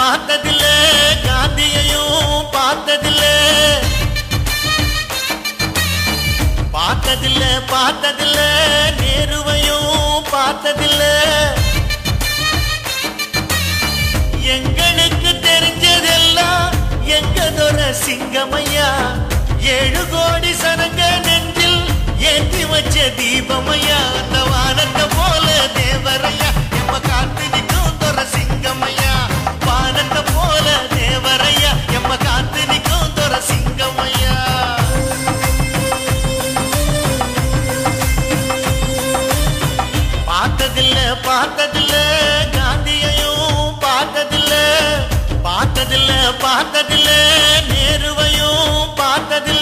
பார்த்ததில்ல காந்தியையும் பார்த்ததில்ல பார்த்ததில்ல பார்த்ததில்ல நேருவையும் பார்த்ததில்ல எங்களுக்கு தெரிஞ்சதெல்லாம் எங்கதொர சிங்கமையா 7 கோடி சனங்க நெஞ்சில் ஏற்றி வச்ச தீபமையா அந்த வானத்தை போல தேவரையா எம்ம காத்து நிற்கும் தொர சிங்கமையா வானத்தை போல தேவரையா எம்ம காத்து நிற்கும் தொர சிங்கமையா பார்த்ததில்ல பார்த்ததில்ல காந்தியையும் பார்த்ததில்ல பார்த்ததில்ல பார்த்ததில்ல நேருவையும் பார்த்ததில்ல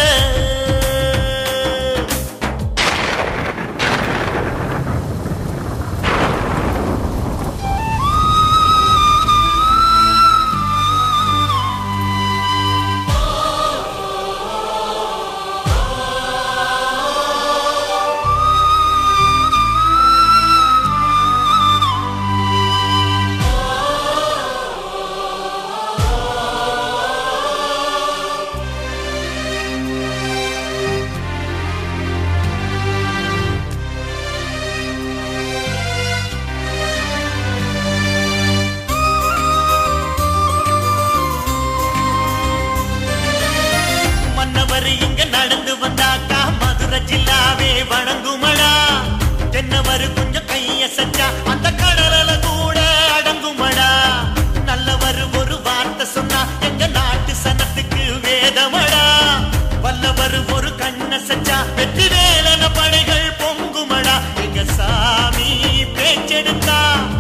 இங்க நடந்து வந்தாக்கா மதுரை ஜில்லாவே வணங்குமடா தென்னவரு கொஞ்சம் கைய சச்சா அந்த கடல கூட அடங்குமடா நல்லவரு ஒரு வார்த்தை சொன்னா எங்க நாட்டு சனத்துக்கு வேதமடா வல்லவரு ஒரு கண்ண சச்சா வெற்றி வேலன படைகள் பொங்குமடா எங்க சாமி பேச்செடுத்தா